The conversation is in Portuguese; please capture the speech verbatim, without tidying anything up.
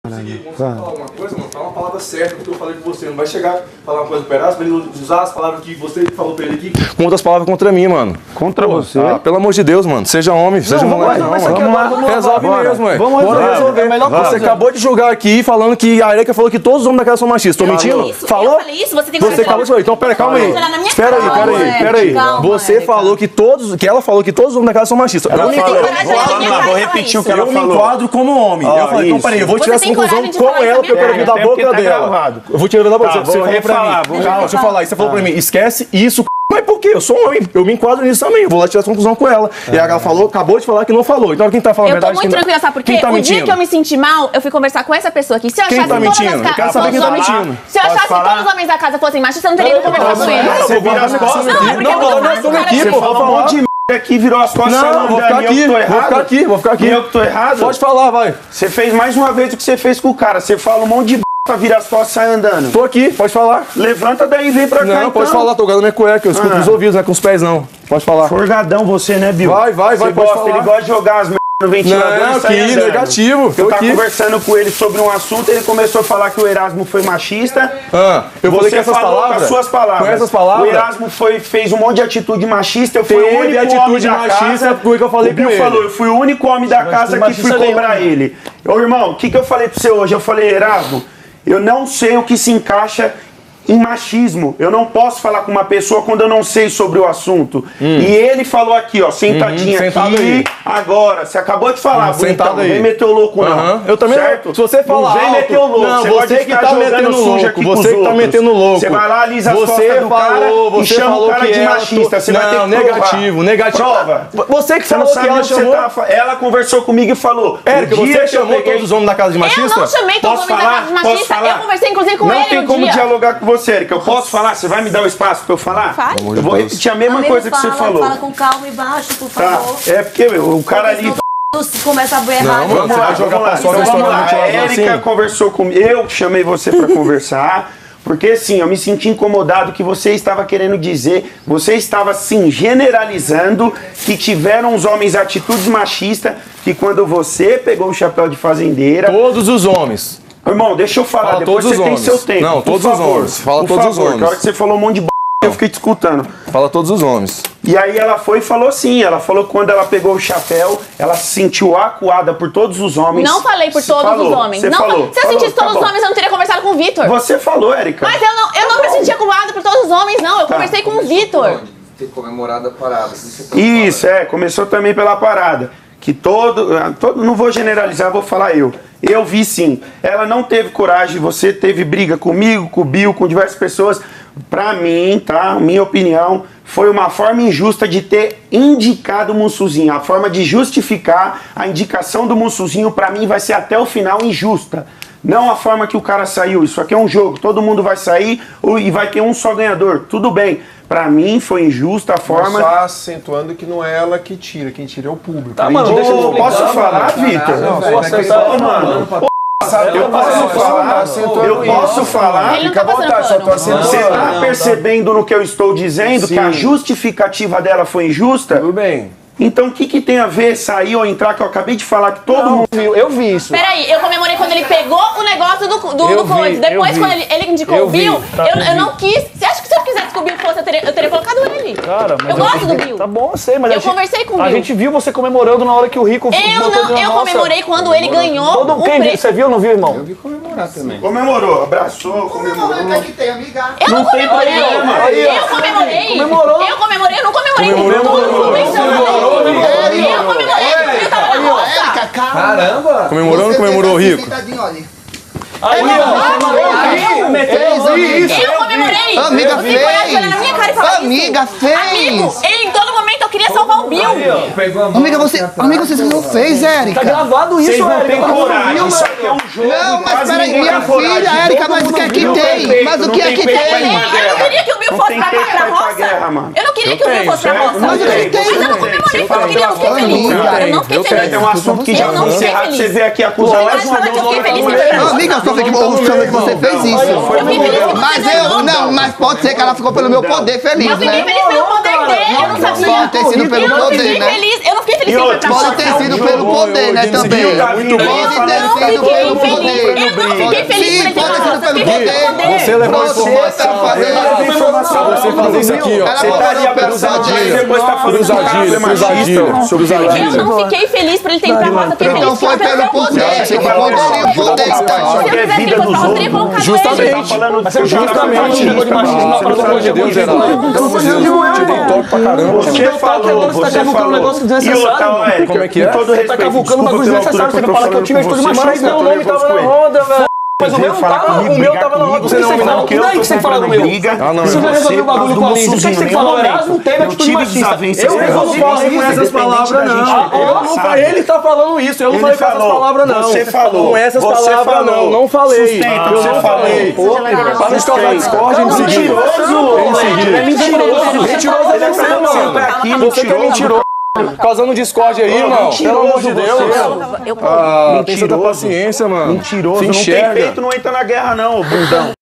Seguinte, quando você falar alguma coisa, mano, fala uma palavra certa que eu falei com você. Não vai chegar a falar uma coisa pro Erasmo, ele usar as palavras que você falou pra ele aqui com outras palavras contra mim, mano. Contra Pô, você? Ah, pelo amor de Deus, mano. Seja homem, seja não, mulher, não, vamos, mano. vamos, lá, vamos resolve lá, mesmo, mano. Vamos resolver. resolver. É melhor você acabou de julgar aqui falando que a Erika falou que todos os homens da casa são machistas. Tô eu mentindo? Isso, falou? Eu falei isso? Você tem que Você acabou de falar. Então, pera, calma aí. Espera aí, pera aí, pera aí. Você falou que todos, que ela falou que todos os homens da casa são machistas. Ela falou, vou repetir o que ela falou. Eu me enquadro como homem. Eu falei, então peraí, eu vou tirar essa conclusão com ela, porque eu quero ouvir da boca dela. Eu vou tirar da boca dela. Você falou pra mim. Calma, deixa eu falar. Você falou pra mim, esquece isso. Mas por quê? Eu sou um homem, eu me enquadro nisso também, eu vou lá tirar essa conclusão com ela. E ela falou, acabou de falar que não falou. Então quem tá falando a verdade? Eu tô muito tranquila, sabe por quê? O dia que eu me senti mal, eu fui conversar com essa pessoa aqui. Se eu achasse que todas as casas... Quero saber quem tá mentindo. Se eu achasse que todos os homens da casa fossem machistas, eu não teria ido conversar com ele. Você vira as costas? Não, não, nós estamos aqui, pô. Fala um monte de m*** aqui, virou as costas. Não, vou ficar aqui, vou ficar aqui, vou ficar aqui. Eu que tô errado? Pode falar, vai. Você fez mais uma vez o que você fez com o cara. Você fala um monte de b*** pra virar as costas e sai andando. Tô aqui, pode falar. Levanta daí e vem pra cá, Não, então. pode falar, tô jogando minha cueca, eu escuto com os ouvidos, não é com os pés não. Pode falar. Forgadão você, né, Bill? Vai, vai, vai, Você pode gosta, falar. Ele gosta de jogar as merdas no ventilador Não, e sair que andando. negativo. Eu Tô tava aqui. conversando com ele sobre um assunto, ele começou a falar que o Erasmo foi machista. Ah, eu vou Você ler com essas falou palavras. com as suas palavras. Com essas palavras. O Erasmo foi, fez um monte de atitude machista. Eu fui Teve o único atitude homem da machista, casa. foi o que eu falei o Bill com ele. falou, eu fui o único homem da casa que fui cobrar nenhum. ele. Ô irmão, o que, que eu falei pra você hoje? Eu falei, Erasmo, eu não sei o que se encaixa em machismo. Eu não posso falar com uma pessoa quando eu não sei sobre o assunto. Hum. E ele falou aqui, ó, sentadinho uhum, aqui, aí. agora. Você acabou de falar, hum, bonitão, não vem aí. meter o louco não. Uhum. Eu também certo? não. Se você falar não vem alto, meter o louco. não, você, você que tá metendo louco. aqui Você que tá metendo louco. Você vai lá, alisa as você costas do cara falou, e você chama falou o cara que de ela machista. Você não, vai ter que negativo, provar. negativo. Prova. Você que Você falou não que sabe ela onde você chamou. tá. Ela conversou comigo e falou. Érica, o dia você que eu chamou peguei- todos os homens da casa de machista? Eu não chamei todos os Posso homens da casa de falar? Posso machista. falar? Eu conversei inclusive com Não ele tem um como dia. dialogar com você, Érica. Eu posso falar? Você vai me dar o espaço pra eu falar? Fale. Eu vou repetir a mesma Amigo, coisa que fala, você falou. Fala com calma e baixo, por Tá, favor. é porque meu, o cara ali... Se começa a berrar... Não, mano, você vai jogar pra fora Então, uma vamos lá. história A mentirosa Érica assim? conversou comigo, eu chamei você pra conversar, porque assim, eu me senti incomodado que você estava querendo dizer, você estava assim, generalizando que tiveram os homens atitudes machistas, que quando você pegou o chapéu de fazendeira... Todos os homens. Irmão, deixa eu falar, Fala depois todos você os tem homens. seu tempo. Não, por todos os favor, homens. Fala por todos os favor, homens. que a hora que você falou um monte de b... eu fiquei te escutando. Fala todos os homens. E aí ela foi e falou sim, ela falou que quando ela pegou o chapéu, ela se sentiu acuada por todos os homens. Não falei por Você todos falou, os homens. Você Não, falou, se eu falou, sentisse tá todos os bom. homens, eu não teria conversado com o Vitor. Você falou, Érica. Mas eu não, eu não me sentia culpada por todos os homens, não. Eu Tá. conversei com o Vitor. Ter comemorado a parada. Isso, Isso, é, começou também pela parada. Que todo, todo. Não vou generalizar, vou falar eu. Eu vi sim. Ela não teve coragem, você teve briga comigo, com o Bill, com diversas pessoas. Pra mim, tá? Minha opinião, foi uma forma injusta de ter indicado o Mussuzinho. A forma de justificar a indicação do Mussuzinho, pra mim, vai ser até o final injusta. Não a forma que o cara saiu. Isso aqui é um jogo. Todo mundo vai sair e vai ter um só ganhador. Tudo bem. Pra mim foi injusta a forma... Só acentuando que não é ela que tira. Quem tira é o público. Tá, mano, deixa eu explicar. Posso falar, Vitor? Não, Posso você falar, mano? Eu posso falar, eu posso falar. Ele não Fica tá à vontade, só tô passando pano. Você acentuando. tá percebendo no que eu estou dizendo que a Sim. justificativa dela foi injusta? Tudo bem. Então o que, que tem a ver sair ou entrar, que eu acabei de falar que todo mundo... Eu vi isso. Peraí, eu comemorei quando ele pegou o negócio do, do, Eu do coisa. vi, Depois, eu vi. quando ele, ele indicou Eu o Bill, vi, tá, eu, eu eu vi. não quis. Você acha que se eu quisesse que o Bill fosse, eu teria, eu teria colocado ele? Cara, mas eu gosto do Bill. Tá bom, eu sei, mas Eu a gente, conversei com o a Bill. gente viu você comemorando na hora que o Rico Eu botou não, de eu nossa. comemorei quando ele ganhou Todo, o quem viu? prêmio. Você viu ou não viu, irmão? Eu vi comemorar também. Comemorou, abraçou, comemorou. Eu não, Não tem comemorei. problema. Aí, ó. Eu comemorei. Comemorou. Eu comemorei, eu não comemorei. Comemorou. Eu comemorei. Eu comemorei. Eu tava na roça. Caramba! Comemorou ou não comemorou, Rico? Aí, ó. Fez Eu comemorei. Amiga, Eu fiquei olhando fez. na minha cara e falar Amiga, isso. fez. Amigo, em todo momento eu queria salvar o Bill. Pegou a mão. Amiga, você, amiga, você não fez, Tá Érica. gravado isso, Vocês não Érica. têm Tá coragem, viu, isso aqui é um jogo. Não, mas quase peraí, ninguém minha tem coragem. filha, Érica, mas o que é que tem? Mas o que é que Não tem Eu tem? não queria que o Bill Não fosse tem pra, peito pra pra ir pra roça. guerra, mano. Eu não queria que o Bill fosse pra roça. Mas o que é que tem? Mas eu não comemorei porque eu queria, eu não fiquei feliz. Amiga, Eu não fiquei eu feliz. tenho. É um assunto que já Eu não foi fiquei encerrado, feliz. você vê aqui acusar Você mais vai uma falar que eu fiquei feliz. Não, amiga, eu só fiquei que você fez isso. Eu fiquei feliz que Mas você eu, ganhou. não, mas pode ser que ela ficou pelo meu poder feliz, Eu fiquei né? feliz pelo poder dele, eu não sabia. Pode ter sido pelo Eu não poder, fiquei né? feliz, eu não fiquei feliz E que ele foi outra, pra Pode roça. ter sido pelo poder, né, também. Muito bom. Pode ter sido Eu pelo não fiquei poder, feliz. Você levou informação. Você fazer isso aqui, ó. Você estaria cruzadilha. Cruzadilha, cruzadilha. Eu não fiquei feliz por ele ter ido pra roda, fiquei feliz. Então foi pelo poder. Você que poderia o poder, então. Isso aqui é vida dos outros. Justamente. Justamente. Pelo amor de Deus, Geraldo. Pelo amor de Deus. Te dei toque pra caramba. Você falou, você falou. E outra, Érica, como é que é? com todo respeito, Tá cavucando um bagulho desnecessário. Você fala que eu tive atitude machista. Meu nome tava na roda, velho. Mas o meu tava, o meu tava na roda. Você não fala o que daí que você fala do meu? Você vai resolver o bagulho com a Liz. O que você falou? Erasmo não teve atitude machista. Eu não falei com essas palavras, não. Ele tá falando isso. Eu não falei com essas palavras, não. Você falou. Com essas palavras, não. Não falei. Eu não falei. Para não estourar discórdia, ele seguiu. Ele é mentiroso. Mentiroso é você, mano. Você que é mentiroso. Causando discórdia aí, irmão. Pelo amor de Deus. Eu, Ah, tem tanta paciência, mano. Mentiroso. Se Não tem enxerga. peito, não entra na guerra, não, bundão.